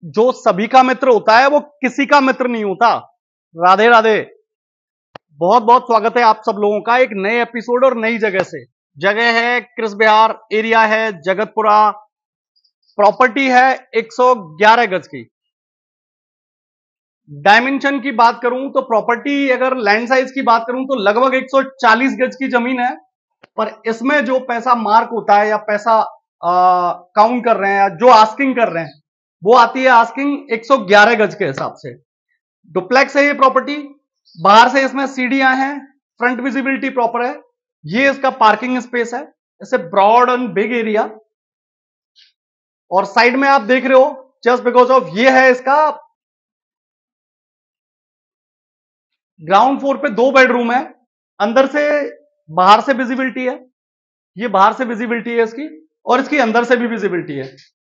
जो सभी का मित्र होता है वो किसी का मित्र नहीं होता। राधे राधे। बहुत बहुत स्वागत है आप सब लोगों का एक नए एपिसोड और नई जगह से। जगह है क्रिस बिहार, एरिया है जगतपुरा, प्रॉपर्टी है 111 गज की। डायमेंशन की बात करूं तो प्रॉपर्टी, अगर लैंड साइज की बात करूं तो लगभग 140 गज की जमीन है। पर इसमें जो पैसा मार्क होता है या पैसा काउंट कर रहे हैं या जो आस्किंग कर रहे हैं वो आती है आस्किंग 111 गज के हिसाब से। डुप्लेक्स है ये प्रॉपर्टी। बाहर से इसमें सीढ़ियां हैं, फ्रंट विजिबिलिटी प्रॉपर है। ये इसका पार्किंग स्पेस है, इसे ब्रॉड एंड बिग एरिया। और साइड में आप देख रहे हो जस्ट बिकॉज ऑफ ये है इसका ग्राउंड फ्लोर पे 2 बेडरूम है। अंदर से बाहर से विजिबिलिटी है, ये बाहर से विजिबिलिटी है इसकी, और इसकी अंदर से भी विजिबिलिटी है।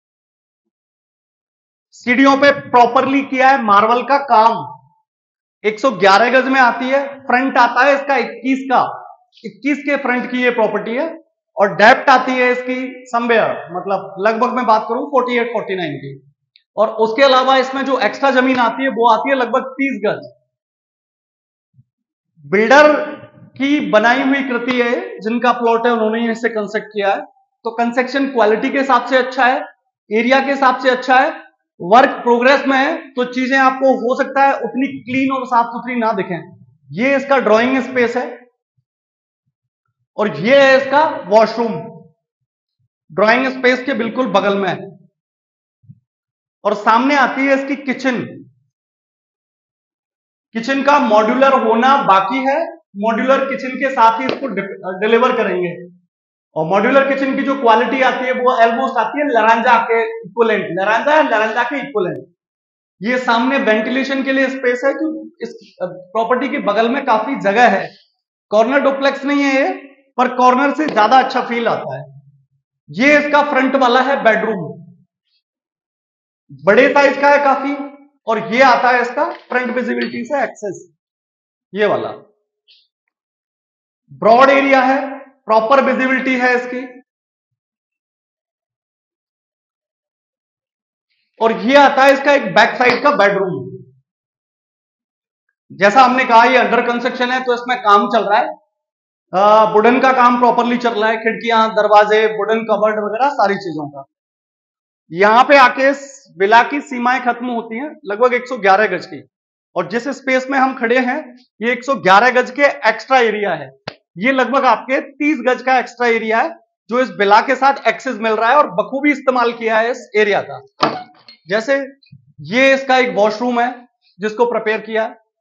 सीढ़ियों पे प्रॉपरली किया है मार्बल का काम। 111 गज में आती है। फ्रंट आता है इसका 21 के फ्रंट की ये प्रॉपर्टी है। और डेप्थ आती है इसकी समवेयर, मतलब लगभग मैं बात करूं 48-49 की। और उसके अलावा इसमें जो एक्स्ट्रा जमीन आती है वो आती है लगभग 30 गज। बिल्डर की बनाई हुई कृति है, जिनका प्लॉट है उन्होंने इसे कंस्ट्रक्ट किया है। तो कंस्ट्रक्शन क्वालिटी के हिसाब से अच्छा है, एरिया के हिसाब से अच्छा है, वर्क प्रोग्रेस में है। तो चीजें आपको हो सकता है उतनी क्लीन और साफ सुथरी ना दिखें। ये इसका ड्राइंग स्पेस है और ये है इसका वॉशरूम, ड्राइंग स्पेस के बिल्कुल बगल में है। और सामने आती है इसकी किचन। किचन का मॉड्यूलर होना बाकी है, मॉड्यूलर किचन के साथ ही इसको डिलीवर करेंगे। और मॉड्यूलर किचन की जो क्वालिटी आती है वो ऑलमोस्ट आती है लरांजा के इक्विवेलेंट, लरांजा के इक्विवेलेंट। ये सामने वेंटिलेशन के लिए स्पेस है कि इस प्रॉपर्टी के बगल में काफी जगह है। कॉर्नर डुप्लेक्स नहीं है ये, पर कॉर्नर से ज्यादा अच्छा फील आता है। ये इसका फ्रंट वाला है बेडरूम, बड़े साइज का है काफी। और ये आता है इसका फ्रंट विजिबिलिटी से एक्सेस, ये वाला ब्रॉड एरिया है, प्रॉपर विजिबिलिटी है इसकी। और ये आता है इसका एक बैक साइड का बेडरूम। जैसा हमने कहा ये अंडर कंस्ट्रक्शन है, तो इसमें काम चल रहा है, वुडन का काम प्रॉपरली चल रहा है, खिड़कियां, दरवाजे, वुडन कबर्ड वगैरह सारी चीजों का। यहां पे आके विला की सीमाएं खत्म होती हैं लगभग 111 गज की। और जिस स्पेस में हम खड़े हैं ये 111 गज के एक्स्ट्रा एरिया है। ये लगभग आपके 30 गज का एक्स्ट्रा एरिया है जो इस विला के साथ एक्सेस मिल रहा है और बखूबी इस्तेमाल किया है इस एरिया का। जैसे ये इसका एक वॉशरूम है जिसको प्रिपेयर किया,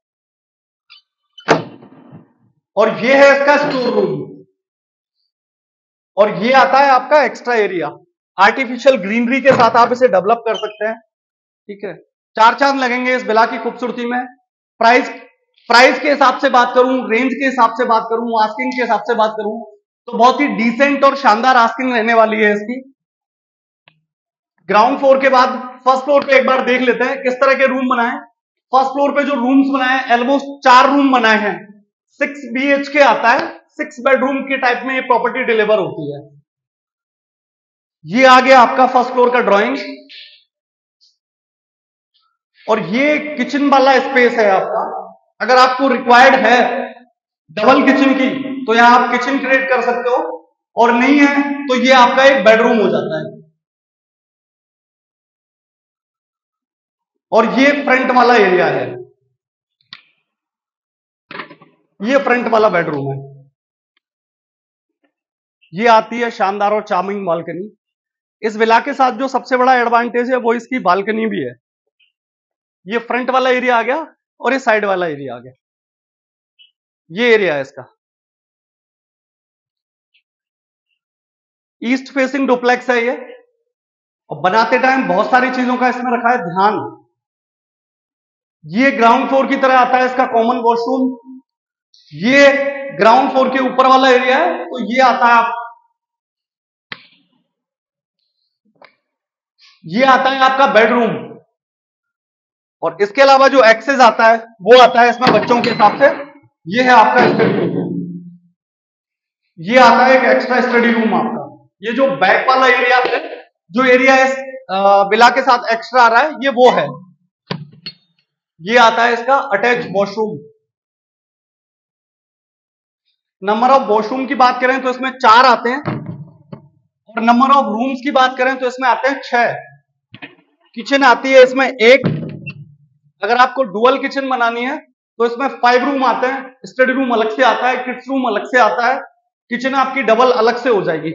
और ये है इसका स्टोर रूम। और ये आता है आपका एक्स्ट्रा एरिया। आर्टिफिशियल ग्रीनरी के साथ आप इसे डेवलप कर सकते हैं, ठीक है। 4 चांद लगेंगे इस विला की खूबसूरती में। प्राइस के हिसाब से बात करूं, रेंज के हिसाब से बात करूं, आस्किंग के हिसाब से बात करूं तो बहुत ही डिसेंट और शानदार आस्किंग रहने वाली है इसकी। ग्राउंड फ्लोर के बाद फर्स्ट फ्लोर पे एक बार देख लेते हैं किस तरह के रूम बनाए। फर्स्ट फ्लोर पे जो रूम्स बनाए ऑलमोस्ट 4 रूम बनाए हैं। 6 BHK आता है, 6 बेडरूम के टाइप में ये प्रॉपर्टी डिलीवर होती है। ये आ गया आपका फर्स्ट फ्लोर का ड्राइंग। और ये किचन वाला स्पेस है आपका। अगर आपको रिक्वायर्ड है डबल किचन की तो यहां आप किचन क्रिएट कर सकते हो, और नहीं है तो ये आपका एक बेडरूम हो जाता है। और ये फ्रंट वाला एरिया है, ये फ्रंट वाला बेडरूम है। ये आती है शानदार और चार्मिंग बालकनी। इस विला के साथ जो सबसे बड़ा एडवांटेज है वो इसकी बालकनी भी है। ये फ्रंट वाला एरिया आ गया और ये साइड वाला एरिया आ गया। ये एरिया है इसका। ईस्ट फेसिंग डुप्लेक्स है ये। और बनाते टाइम बहुत सारी चीजों का इसमें रखा है ध्यान। ये ग्राउंड फ्लोर की तरह आता है इसका कॉमन वॉशरूम। ये ग्राउंड फ्लोर के ऊपर वाला एरिया है, तो ये आता है ये आता है आपका बेडरूम। और इसके अलावा जो एक्सेस आता है वो आता है इसमें बच्चों के हिसाब से। ये है आपका स्टडी रूम, ये आता है एक एक्स्ट्रा स्टडी रूम आपका। ये जो बैक वाला एरिया है, जो एरिया है विला के साथ एक्स्ट्रा आ रहा है, ये वो है, ये आता है इसका attach washroom. Number of washroom की बात करें तो इसमें 4 आते हैं, और नंबर ऑफ रूम्स की बात करें तो इसमें आते हैं 6। किचन आती है इसमें 1। अगर आपको डुअल किचन बनानी है तो इसमें 5 रूम आते हैं, स्टडी रूम अलग से आता है, किड्स रूम अलग से आता है, किचन आपकी डबल अलग से हो जाएगी।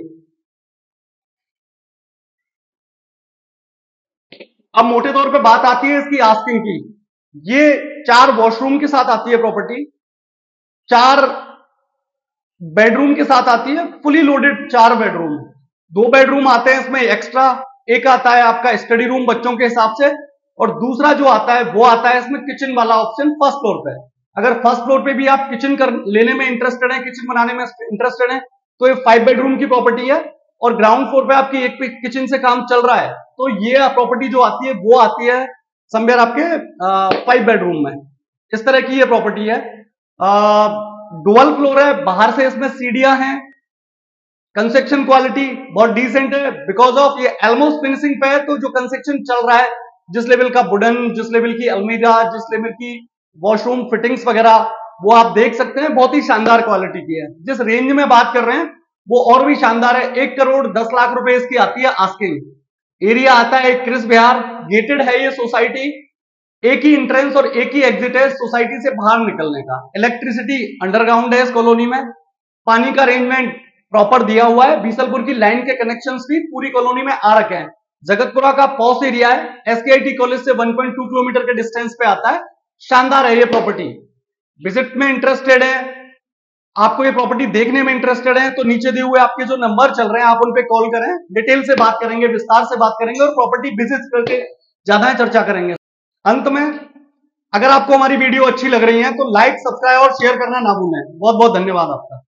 अब मोटे तौर पे बात आती है इसकी आस्किंग की। ये 4 वॉशरूम के साथ आती है प्रॉपर्टी, 4 बेडरूम के साथ आती है, फुली लोडेड 4 बेडरूम। 2 बेडरूम आते हैं इसमें एक्स्ट्रा, एक आता है आपका स्टडी रूम बच्चों के हिसाब से, और दूसरा जो आता है वो आता है इसमें किचन वाला ऑप्शन फर्स्ट फ्लोर पे। अगर फर्स्ट फ्लोर पे भी आप किचन लेने में इंटरेस्टेड है, किचन बनाने में इंटरेस्टेड है, तो ये 5 बेडरूम की प्रॉपर्टी है, और ग्राउंड फ्लोर पे आपकी एक किचन से काम चल रहा है, तो ये प्रॉपर्टी जो आती है वो आती है समवेयर आपके 5 बेडरूम में। इस तरह की ये प्रॉपर्टी है। डुअल फ्लोर है, बाहर से इसमें सीढ़ियां हैं, कंस्ट्रक्शन क्वालिटी बहुत डिसेंट है, बिकॉज ऑफ ये ऑलमोस्ट फिनिशिंग पे है, तो जो कंस्ट्रक्शन चल रहा है, जिस लेवल का वुडन, जिस लेवल की अलमीरा, जिस लेवल की वॉशरूम फिटिंग्स वगैरह, वो आप देख सकते हैं, बहुत ही शानदार क्वालिटी की है। जिस रेंज में बात कर रहे हैं वो और भी शानदार है। 1 करोड़ 10 लाख रुपए इसकी आती है आस्किंग। एरिया आता है क्रिस बिहार, गेटेड है ये सोसाइटी, एक ही एंट्रेंस और एक ही एग्जिट है सोसाइटी से बाहर निकलने का। इलेक्ट्रिसिटी अंडरग्राउंड है इस कॉलोनी में, पानी का अरेंजमेंट प्रॉपर दिया हुआ है, बीसलपुर की लाइन के कनेक्शंस भी पूरी कॉलोनी में आ रखे हैं। जगतपुरा का पॉस एरिया है, एसकेआईटी कॉलेज से 1.2 किलोमीटर के डिस्टेंस पे आता है। शानदार है ये प्रॉपर्टी। विजिट में इंटरेस्टेड है, आपको ये प्रॉपर्टी देखने में इंटरेस्टेड है, तो नीचे दिए हुए आपके जो नंबर चल रहे हैं आप उन पे कॉल करें, डिटेल से बात करेंगे, विस्तार से बात करेंगे, और प्रॉपर्टी विजिट करके ज्यादा चर्चा करेंगे। अंत में अगर आपको हमारी वीडियो अच्छी लग रही है तो लाइक, सब्सक्राइब और शेयर करना ना भूलें। बहुत बहुत धन्यवाद आपका।